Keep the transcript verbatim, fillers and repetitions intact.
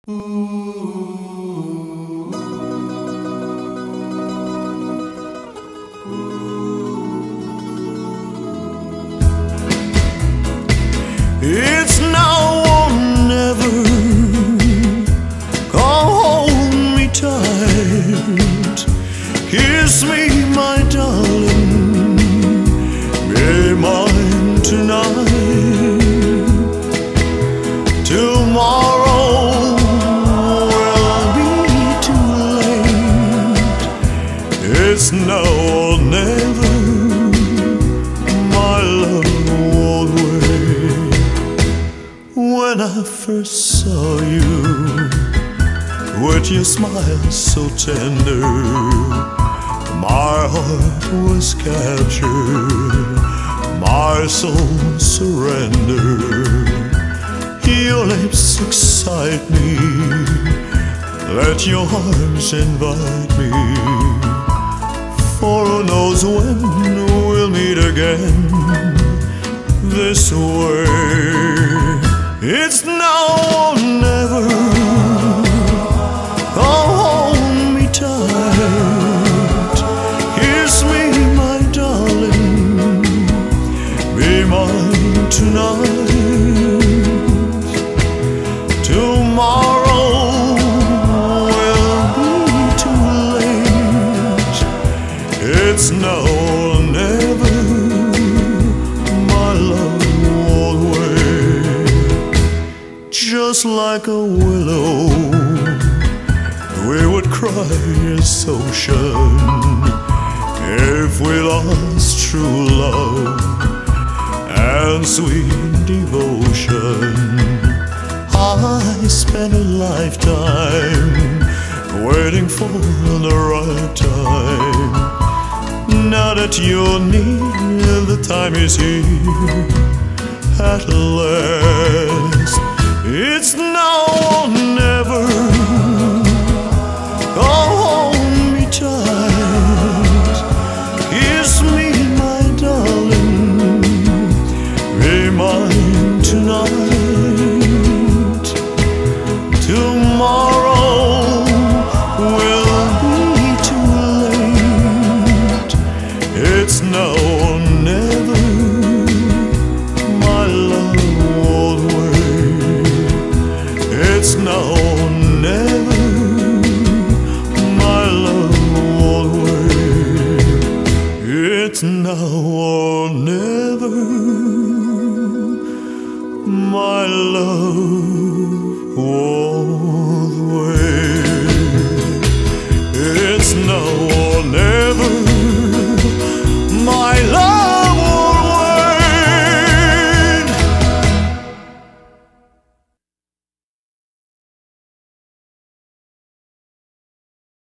It's now or never. Come hold me tight, kiss me, my darling, be mine tonight. Tomorrow will be too late. It's now or never. My love won't wait. When I first saw you, with your smile so tender, my heart was captured, my soul surrendered. Your lips excite me, let your arms invite me, for who knows when we'll meet again this way. It's now or never. Come hold me tight, kiss me, my darling, be mine tonight. Tomorrow will be too late. It's now or never. My love won't wait. Just like a willow, we would cry as ocean if we lost true love and sweet devotion. I spent a lifetime waiting for the right time. Now that you're near, the time is here at last. It's now or never. Come hold me tight, kiss me, my darling, be mine tonight. Tomorrow will be too late. It's now or never. My love won't wait. It's now or never. My love won't wait. It's now or never. My love won't wait. It's now